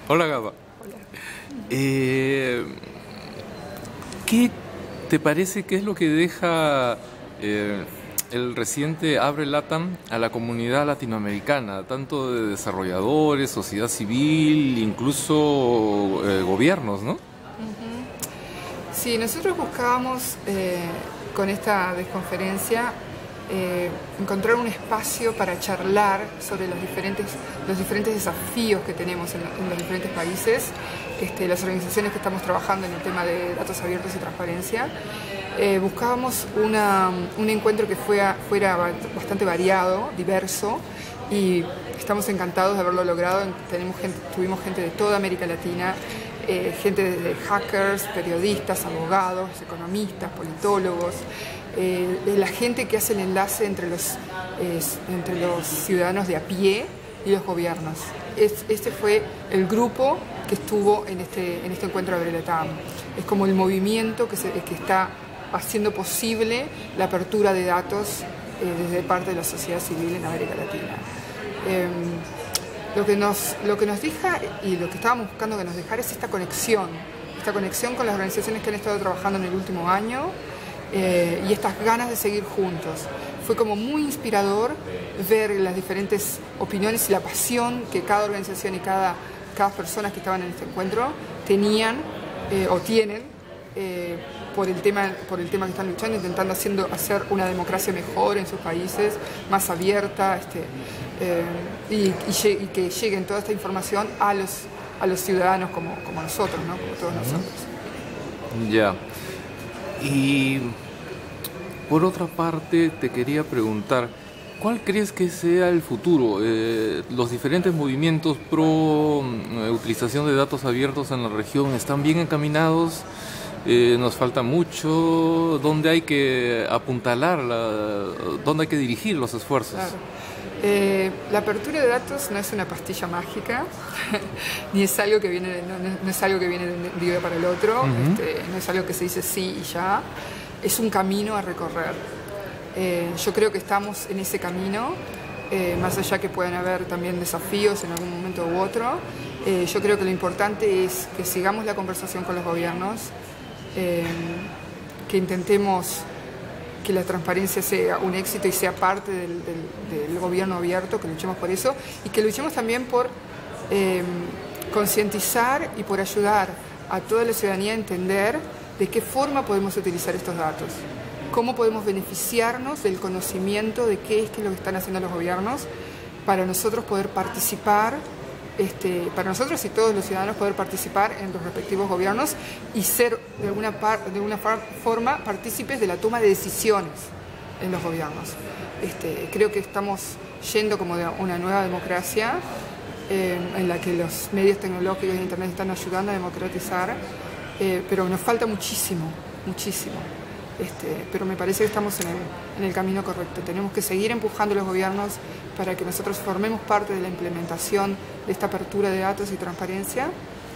Hola, Gaba. Hola. ¿Qué te parece que es lo que deja el reciente Abre LATAM a la comunidad latinoamericana, tanto de desarrolladores, sociedad civil, incluso gobiernos, ¿no? Sí, nosotros buscábamos con esta desconferencia encontrar un espacio para charlar sobre los diferentes desafíos que tenemos en los diferentes países, las organizaciones que estamos trabajando en el tema de datos abiertos y transparencia. Buscábamos un encuentro que fuera bastante variado, diverso, y estamos encantados de haberlo logrado. Tuvimos gente de toda América Latina, gente de hackers, periodistas, abogados, economistas, politólogos, de la gente que hace el enlace entre los ciudadanos de a pie y los gobiernos. Este fue el grupo que estuvo en este encuentro de Abre LATAM. Es como el movimiento que está haciendo posible la apertura de datos desde parte de la sociedad civil en América Latina. Lo que nos deja y lo que estábamos buscando que nos dejara es esta conexión con las organizaciones que han estado trabajando en el último año y estas ganas de seguir juntos. Fue como muy inspirador ver las diferentes opiniones y la pasión que cada organización y cada persona que estaban en este encuentro tenían o tienen por el tema que están luchando, intentando hacer una democracia mejor en sus países, más abierta, y que llegue toda esta información a los ciudadanos como nosotros, ¿no? Como todos nosotros. Ya. Y por otra parte te quería preguntar, ¿cuál crees que sea el futuro? ¿Los diferentes movimientos pro utilización de datos abiertos en la región están bien encaminados? ¿Nos falta mucho? ¿Dónde hay que apuntalar? ¿Dónde hay que dirigir los esfuerzos? Claro. La apertura de datos no es una pastilla mágica, ni es algo que viene, no es algo que viene de un día para el otro, no es algo que se dice sí y ya, es un camino a recorrer. Yo creo que estamos en ese camino, más allá que puedan haber también desafíos en algún momento u otro. Yo creo que lo importante es que sigamos la conversación con los gobiernos, que intentemos que la transparencia sea un éxito y sea parte del gobierno abierto, que luchemos por eso y que luchemos también por concientizar y por ayudar a toda la ciudadanía a entender de qué forma podemos utilizar estos datos, cómo podemos beneficiarnos del conocimiento de qué es lo que están haciendo los gobiernos para nosotros poder participar, para nosotros y todos los ciudadanos poder participar en los respectivos gobiernos y ser de alguna forma partícipes de la toma de decisiones en los gobiernos. Creo que estamos yendo como de una nueva democracia en la que los medios tecnológicos e internet están ayudando a democratizar, pero nos falta muchísimo. Pero me parece que estamos en el camino correcto. Tenemos que seguir empujando a los gobiernos para que nosotros formemos parte de la implementación de esta apertura de datos y transparencia.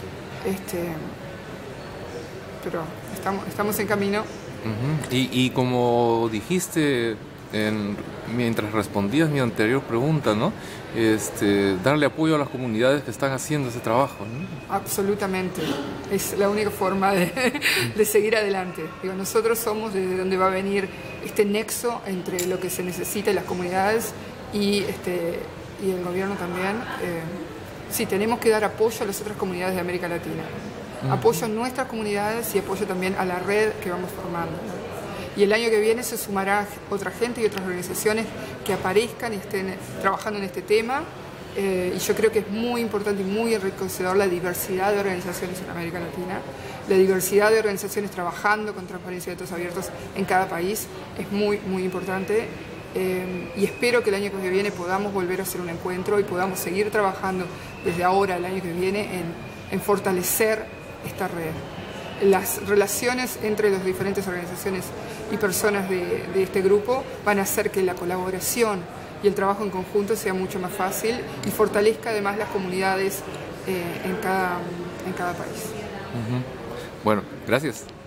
Pero estamos en camino. Y como dijiste mientras respondías mi anterior pregunta, ¿no? Darle apoyo a las comunidades que están haciendo ese trabajo, ¿no? Absolutamente. Es la única forma de seguir adelante. Digo, nosotros somos desde donde va a venir este nexo entre lo que se necesita en las comunidades y el gobierno también. Sí, tenemos que dar apoyo a las otras comunidades de América Latina. Apoyo a nuestras comunidades y apoyo también a la red que vamos formando, ¿no? Y el año que viene se sumará otra gente y otras organizaciones que aparezcan y estén trabajando en este tema. Y yo creo que es muy importante y muy enriquecedor la diversidad de organizaciones en América Latina. La diversidad de organizaciones trabajando con transparencia y datos abiertos en cada país es muy, muy importante. Y espero que el año que viene podamos volver a hacer un encuentro y podamos seguir trabajando desde ahora, el año que viene, en fortalecer esta red. Las relaciones entre las diferentes organizaciones y personas de este grupo van a hacer que la colaboración y el trabajo en conjunto sea mucho más fácil y fortalezca además las comunidades en cada país. Bueno, gracias.